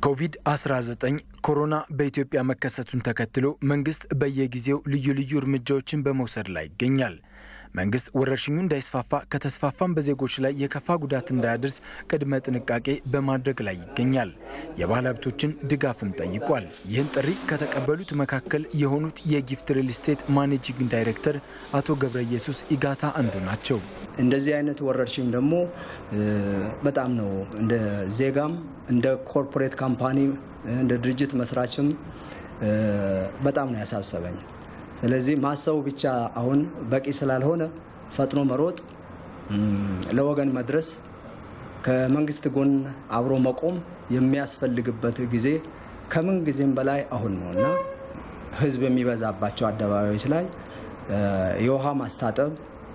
ኮቪድ-19 ኮሮና በኢትዮጵያ መከሰቱን ተከትሎ መንግስት በየጊዜው ልዩ እርምጃዎችን በመውሰድ ላይ ይገኛል። መንግስት ወረርሽኙ እንዳይስፋፋ ከተስፋፋም በዜጎች ላይ የከፋ ጉዳት እንዳያደርስ ቅድመ ጥንቃቄ በማድረግ ላይ ይገኛል። የባለ ሀብቶችን ድጋፍም ጠይቋል። ይህን ጥሪ ከተቀበሉት መካከል የሆኑት የጊፍት ሪል ስቴት ማኔጂንግ ዳይሬክተር አቶ ገብረ ኢየሱስ ኢጋታ አንዱ ናቸው። እንደዚህ አይነት ወረርሽኝ ደግሞ በጣም ነው እንደ ዜጋም እንደ ኮርፖሬት ካምፓኒ እንደ ድርጅት መስራችም በጣም ነው ያሳሰበኝ። ስለዚህ ማሰው ብቻ አሁን በቂ ስላልሆነ ፈጥኖ መሮጥ ለወገን መድረስ ከመንግስት ጎን አብሮ መቆም የሚያስፈልግበት ጊዜ ከምን ጊዜም በላይ አሁን ነውና ህዝብ የሚበዛባቸው አደባባዮች ላይ የውሃ ማስታጠብ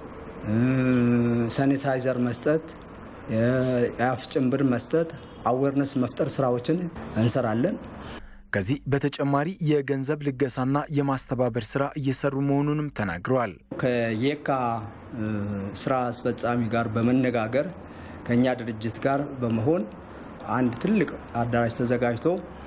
ሳኒታይዘር መስጠት የአፍ ጭንብር መስጠት አዌርነስ መፍጠር ስራዎችን እንሰራለን። ከዚህ በተጨማሪ የገንዘብ ልገሳና የማስተባበር ስራ እየሰሩ መሆኑንም ተናግረዋል። ከየካ ስራ አስፈጻሚ ጋር በመነጋገር ከኛ ድርጅት ጋር በመሆን አንድ ትልቅ አዳራሽ ተዘጋጅቶ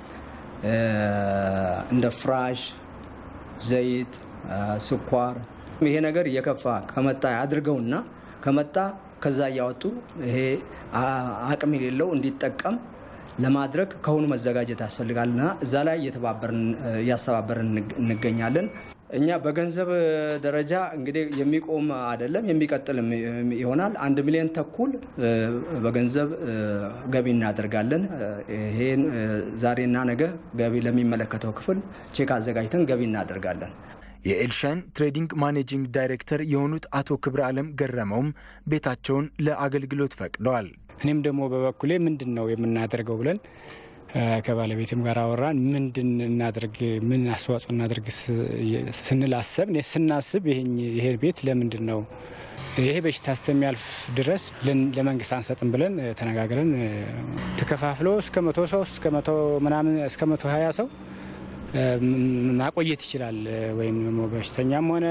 እንደ ፍራሽ፣ ዘይት፣ ስኳር ይሄ ነገር እየከፋ ከመጣ ያድርገውና ከመጣ ከዛ ያወጡ ይሄ አቅም የሌለው እንዲጠቀም ለማድረግ ከሆኑ መዘጋጀት ያስፈልጋልና እዛ ላይ ያስተባበርን እንገኛለን። እኛ በገንዘብ ደረጃ እንግዲህ የሚቆም አይደለም የሚቀጥል ይሆናል። 1 ሚሊዮን ተኩል በገንዘብ ገቢ እናደርጋለን። ይሄን ዛሬና ነገ ገቢ ለሚመለከተው ክፍል ቼክ አዘጋጅተን ገቢ እናደርጋለን። የኤልሻን ትሬዲንግ ማኔጂንግ ዳይሬክተር የሆኑት አቶ ክብረ ዓለም ገረመውም ቤታቸውን ለአገልግሎት ፈቅደዋል። እኔም ደግሞ በበኩሌ ምንድነው የምናደርገው ብለን ከባለቤቴም ጋር አወራን። ምንድን እናድርግ ምን አስተዋጽኦ እናድርግ ስናስብ ይሄ ቤት ለምንድነው ይሄ በሽታ እስከሚያልፍ ድረስ ለመንግስት አንሰጥም ብለን ተነጋግረን ተከፋፍሎ እስከ 100 ሰው እስከ 100 ምናምን እስከ 120 ሰው ማቆየት ይችላል። ወይም በሽተኛም ሆነ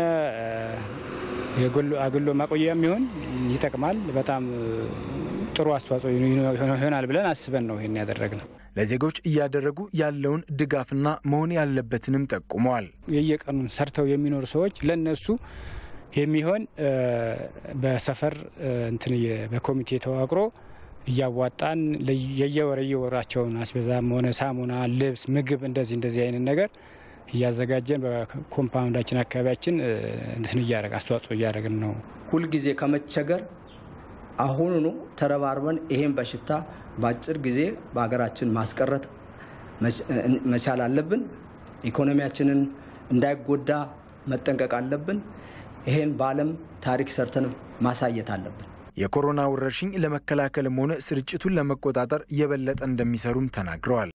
አግሎ ማቆያም ይሁን ይጠቅማል። በጣም ጥሩ አስተዋጽኦ ይሆናል ብለን አስበን ነው ይሄን ያደረግነው። ለዜጎች እያደረጉ ያለውን ድጋፍና መሆን ያለበትንም ጠቁመዋል። የየቀኑን ሰርተው የሚኖሩ ሰዎች ለነሱ የሚሆን በሰፈር በኮሚቴ ተዋቅሮ እያዋጣን የየወራቸውን አስበዛም ሆነ ሳሙና፣ ልብስ፣ ምግብ እንደዚህ አይነት ነገር እያዘጋጀን በኮምፓውንዳችን አካባቢያችን አስተዋጽኦ እያደረግን ነው። ሁሉ ጊዜ ከመቸገር አሁኑኑ ተረባርበን ይሄን በሽታ በአጭር ጊዜ በአገራችን ማስቀረት መቻል አለብን። ኢኮኖሚያችንን እንዳይጎዳ መጠንቀቅ አለብን። ይሄን በዓለም ታሪክ ሰርተን ማሳየት አለብን። የኮሮና ወረርሽኝ ለመከላከልም ሆነ ስርጭቱን ለመቆጣጠር የበለጠ እንደሚሰሩም ተናግረዋል።